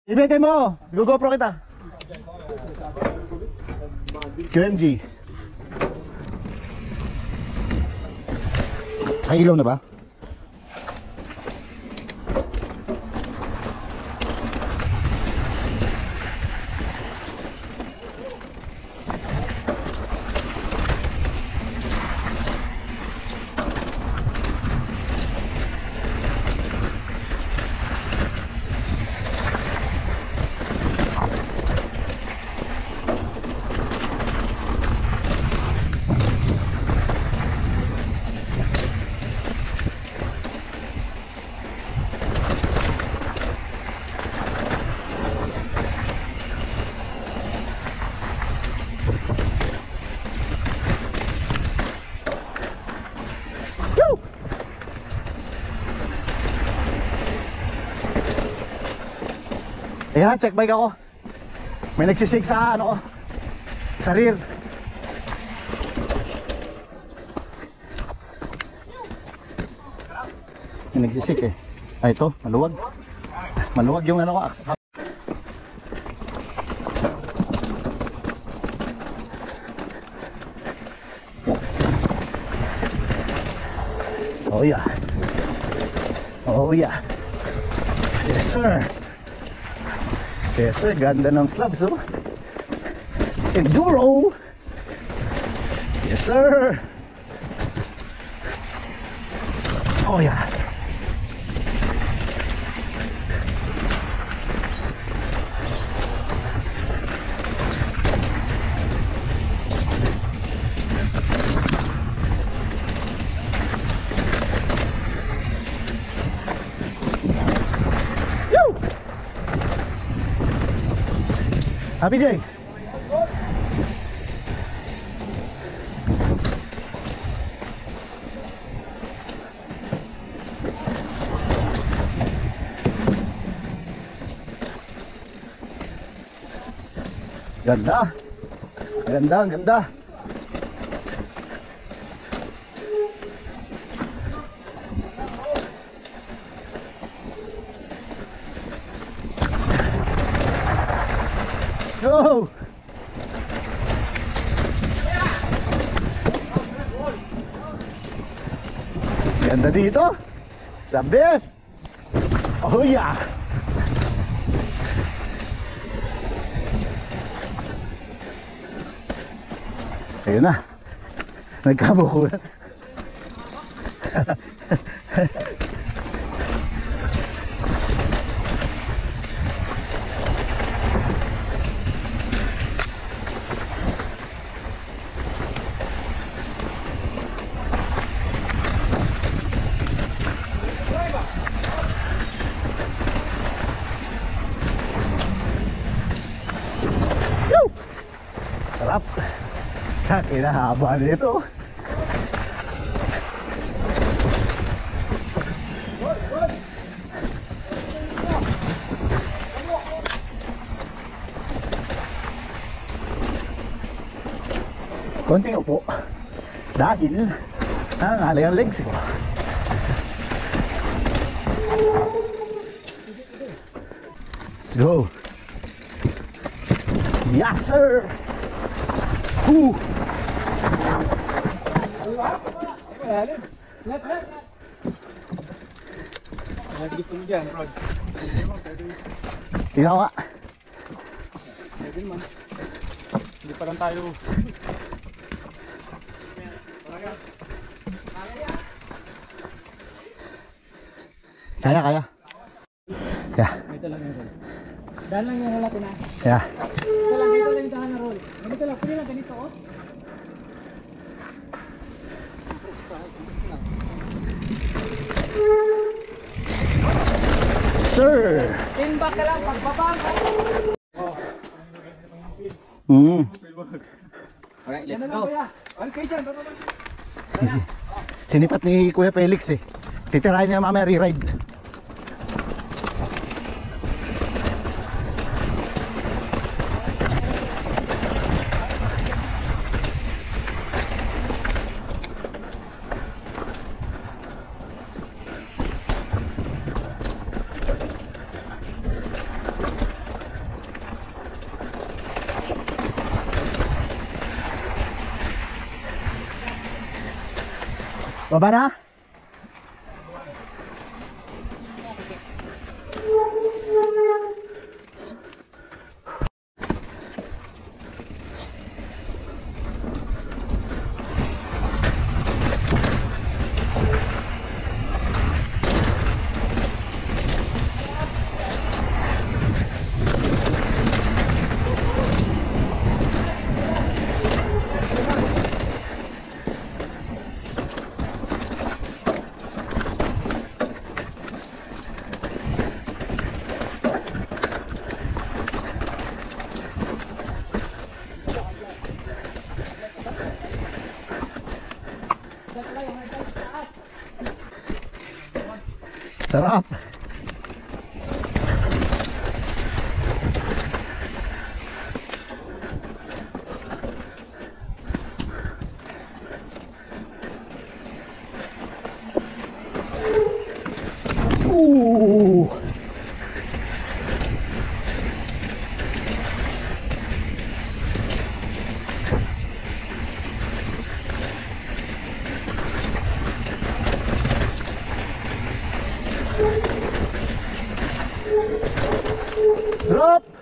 Ibigay mo! GoPro kita! QMG. Ay, ilaw na ba? Ayan, check bike ako. May nagsisig sa ano ko, sa rear. May nagsisig eh. Ay, ito, maluwag. Maluwag yung ano ko. Oh yeah. Oh yeah. Yes sir. Yes sir, ganda ng slabs oh. Enduro. Yes sir. Oh yeah. Happy Jay. Ganda. Ganda, ganda. Go! Ganda dito. The best. Oh yeah. Ayun na. Nagkabukulan. Sarap. Kinahaba nito. Konting upo dahil nangangalay ang legs ko. Let's go. Yes sir. Gusto mo dyan, Rod? Ikaw nga. Pwede man. Hindi pa lang tayo. Kaya, kaya. Kaya. Dito lang yung roll. Dahil lang yung roll natin ha. Kaya. Dito lang yung dahan na roll. Ganito lang, pwede lang ganito oh. Sir. Pin back ka lang, pagbabang ka. Alright, let's go. Alis kayo dyan, bababa. Sinipat ni Kuya Felix eh. Titirahin niya mamaya re-ride. Baba na? Sarap. Ooh. Drop.